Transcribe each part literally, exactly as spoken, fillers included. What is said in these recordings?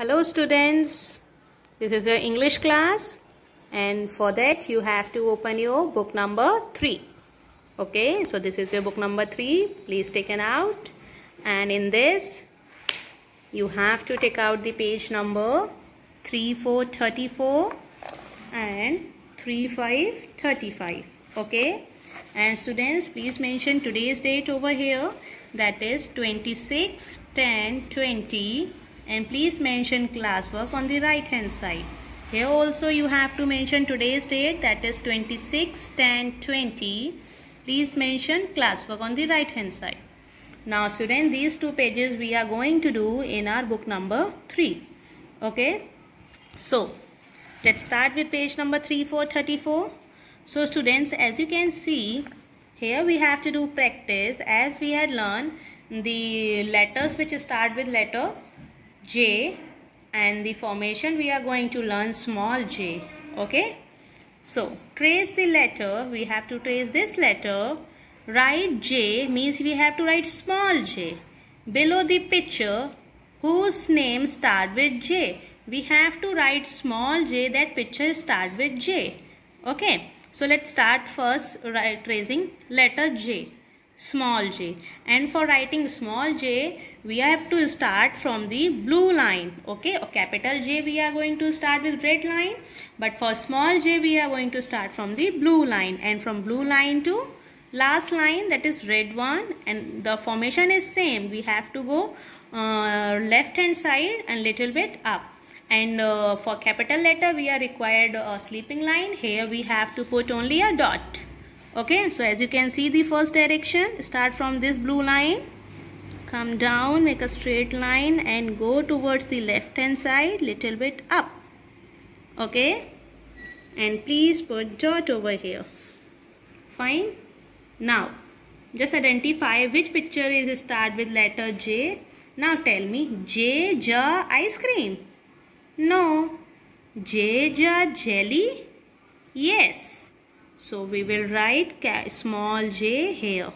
Hello students, this is your English class and for that you have to open your book number three. Okay, so this is your book number three. Please take it out, and in this you have to take out the page number three four thirty-four and three five thirty-five. Okay, and students, please mention today's date over here, that is twenty-six ten twenty, and please mention classwork on the right hand side. Here also you have to mention today's date, that is twenty-six ten twenty. Please mention classwork on the right hand side. Now students, these two pages we are going to do in our book number three. Okay, so let's start with page number three four thirty-four. So students, as you can see, here we have to do practice as we had learned the letters which start with letter J, and the formation we are going to learn small j. Okay, so trace the letter. We have to trace this letter. Write J means we have to write small j. Below the picture whose name start with J, we have to write small j, that picture start with J. Okay, so let's start first right, tracing letter J, small j. And for writing small j, we have to start from the blue line. Okay, or capital J we are going to start with red line, but for small j we are going to start from the blue line, and from blue line to last line, that is red one, and the formation is same. We have to go uh, left hand side and little bit up. And uh, for capital letter we are required a sleeping line. Here we have to put only a dot. Okay, so as you can see, the first direction, start from this blue line, come down, make a straight line and go towards the left hand side, little bit up. Okay, and please put dot over here. Fine. Now just identify which picture is start with letter J. Now tell me, J ja ice cream? No. J ja jelly? Yes. So we will write small j here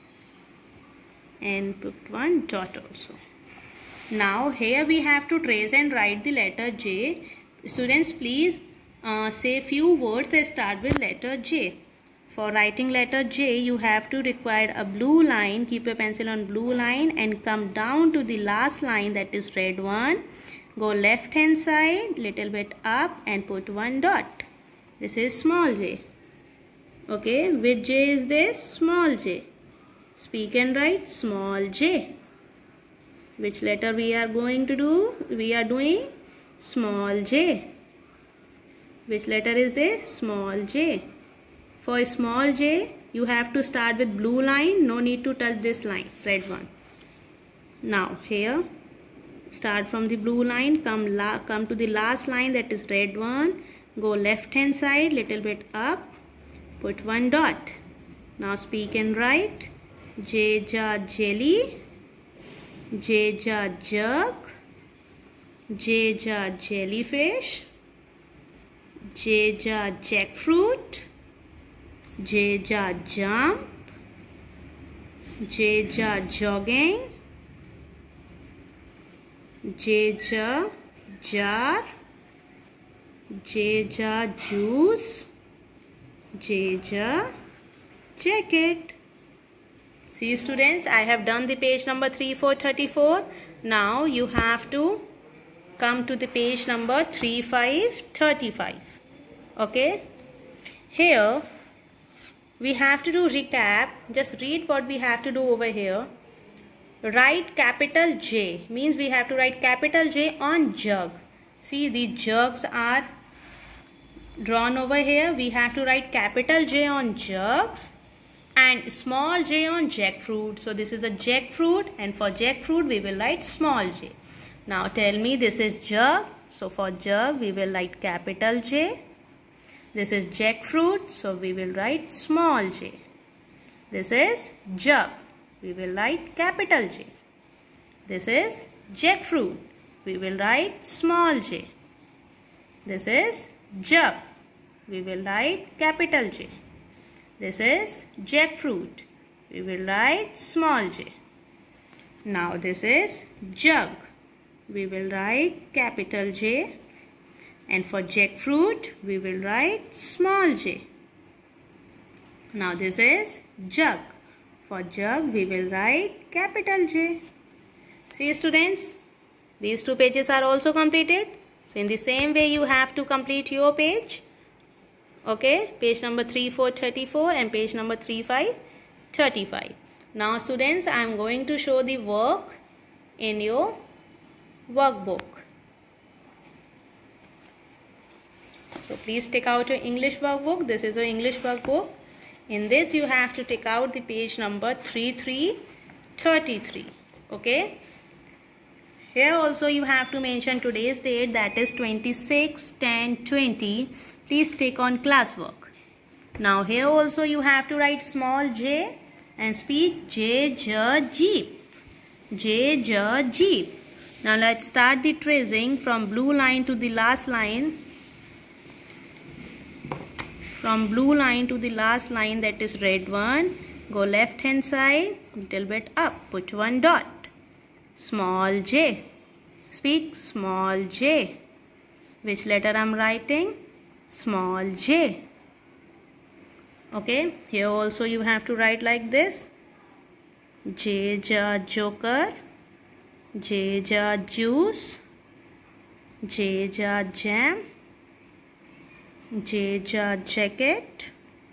and put one dot also. Now here we have to trace and write the letter J. Students, please uh, say few words that start with letter J. For writing letter J, you have to require a blue line. Keep your pencil on blue line and come down to the last line, that is red one. Go left hand side, little bit up and put one dot. This is small j. Okay, which j is this? Small j. Speak and write small j. Which letter we are going to do? We are doing small j. Which letter is this? Small j. For small j, you have to start with blue line. No need to touch this line, red one. Now here, start from the blue line, come la come to the last line, that is red one. Go left hand side, little bit up, put one dot. Now speak and write J ja jelly, J ja jug, J ja jellyfish, J ja jackfruit, J ja jump, J ja jogging, J ja jar, J ja juice, J ja jacket. See students, I have done the page number three four thirty-four. Now you have to come to the page number three five thirty-five. Okay, here we have to do recap. Just read what we have to do over here. Write capital J means we have to write capital J on jug. See, the jugs are drawn over here. We have to write capital J on jugs and small j on jackfruit. So this is a jackfruit, and for jackfruit we will write small j. Now tell me, this is jug. So for jug we will write capital J. This is jackfruit, so we will write small j. This is jug, we will write capital J. This is jackfruit, we will write small j. This is jug, we will write capital J. This is jackfruit, we will write small j. Now this is jug, we will write capital J. And for jackfruit, we will write small j. Now this is jug. For jug, we will write capital J. See students, these two pages are also completed. So in the same way, you have to complete your page. Okay, page number three four thirty-four and page number three five thirty-five. Now students, I am going to show the work in your workbook. So please take out your English workbook. This is your English workbook. In this you have to take out the page number three three thirty-three. Okay. Here also you have to mention today's date, that is twenty-six ten twenty. Please take on classwork. Now here also you have to write small j and speak J J Jeep. J J Jeep. Now let's start the tracing from blue line to the last line. From blue line to the last line, that is red one. Go left hand side, little bit up. Put one dot. Small j. Speak small j. Which letter I am writing? Small j. Okay. Here also you have to write like this. J J joker. J J juice. J J jam. J J jacket.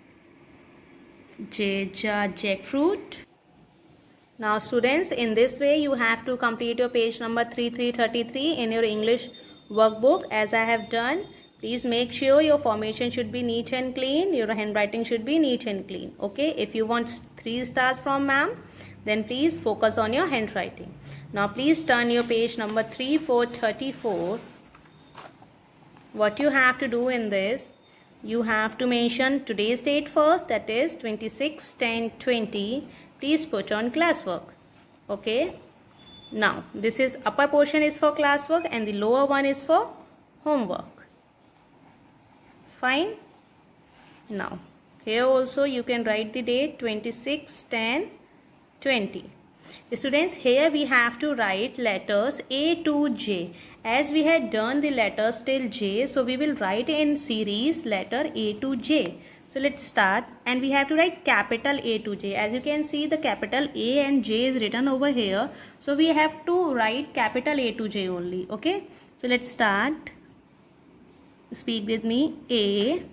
J J jackfruit. Now students, in this way you have to complete your page number three three thirty-three in your English workbook as I have done. Please make sure your formation should be neat and clean. Your handwriting should be neat and clean. Okay. If you want three stars from ma'am, then please focus on your handwriting. Now please turn your page number three four thirty-four. What you have to do in this, you have to mention today's date first, that is twenty-six ten twenty. Please put on classwork. Okay. Now this is upper portion is for classwork and the lower one is for homework. Fine. Now here also you can write the date twenty-six ten twenty. Students, here we have to write letters A to J. As we had done the letters till J, so we will write in series letter A to J. So let's start, and we have to write capital A to J. As you can see, the capital A and J is written over here. So we have to write capital A to J only. Okay. So let's start. Speak with me. A,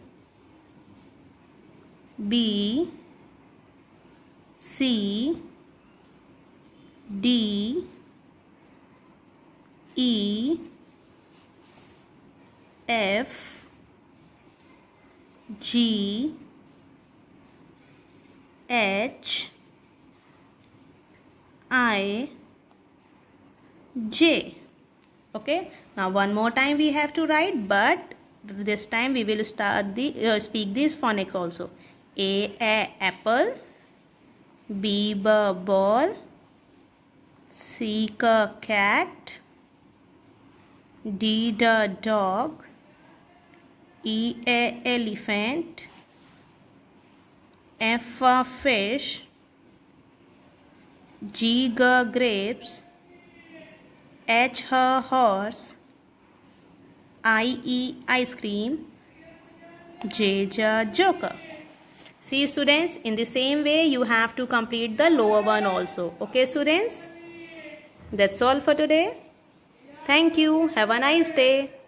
B, C, D, E, F, G, H, I, J. Okay. Now one more time we have to write, but this time we will start the uh, speak this phonic also. A, a apple, B, b ball, C, c cat, D, d dog, E, a elephant, F, a fish, G, g grapes, H, h horse, I, E ice cream, J, j joker. See students, in the same way you have to complete the lower one also. Okay students? That's all for today. Thank you. Have a nice day.